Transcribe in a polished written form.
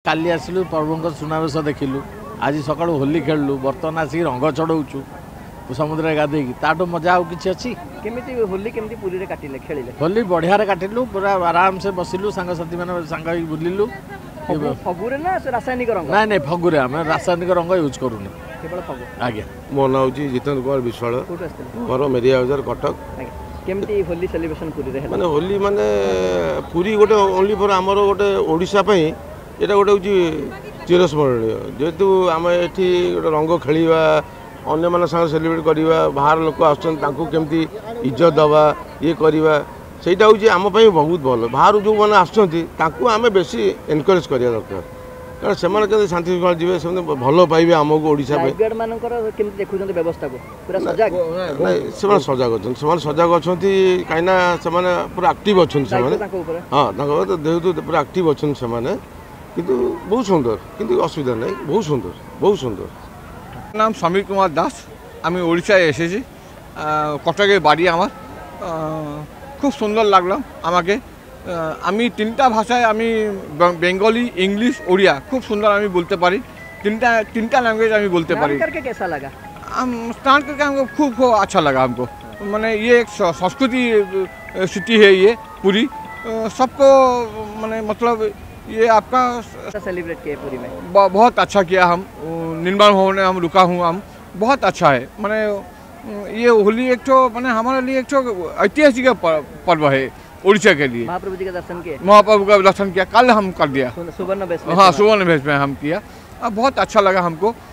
काली आसलु प्रभु सुनावेश देखिलु आज सका होली खेलु बर्तमान आसिक रंग चढ़ाऊँ समुद्र गाधे ताठू मजा आउ कि अच्छी केमिति होली केमिति पुरी रे काटिले खेलिले होली बढ़िया काटिलु पूरा आराम से बसिलु सांगसाथी मैंने सांग बुलिलु फगुरे ना रासायनिक रंग ना नहीं फगुरे आम रासायनिक रंग यूज करूनी केवल फगु आज्ञा मो ना हूँ जितेन्द्र कुमार विश्वाल मोर मेरिया बजार कटक केमिति होली सेलिब्रेशन पुरी रे माने होली माने पुरी गोटे ओनली फॉर आमर गोटे ओडिशा पई एटा गोटे हूँ चिरस्मरणीय जेहेतु आम एठी गोटे रंग खेलिबा अन्य मान संग सेलिब्रेट करवा बाहर लोक आमती इज्जत दवा ये करवा सेटा हूँ आम बहुत भल बाहर जो मैंने आम बेसी एनकरेज करवा दरकार कारण से शांति श्रृंखला जी से भल पाइबे आमको ओडिशा सजग अच्छा सजग अच्छा कहीं पूरा एक्टिव अच्छा हाँ जेहेतु पूरा एक्टिव अच्छा से किंतु बहुत सुंदर किंतु असुविधा नहीं बहुत सुंदर नाम समीर कुमार दास आमी ओडिशा एसेছি कटके बाड़ी आमार खूब सुंदर लागलो आमाके आमी तीनटा भाषाय आमी बेंगली इंग्लिश ओडिया खूब सुंदर आमी बोलते पारी तीनटा लैंग्वेज आमी बोलते पारी करके कैसा लगा स्टार्ट करके हमको खूब अच्छा लगा हमको माने ये एक संस्कृति सिटी है ये पूरी सबको माने मतलब ये आपका सेलिब्रेट किया पूरी में बहुत अच्छा किया हम निर्माण भवन हम रुका हूँ हम बहुत अच्छा है माने ये होली एक तो माने हमारे लिए एक तो ऐतिहासिक पर्व है उड़ीसा के लिए महाप्रभु जी का दर्शन किया महाप्रभु का दर्शन किया कल हम कर दिया सुवर्ण वेश हाँ सुवर्ण वेश में हम किया अब बहुत अच्छा लगा हमको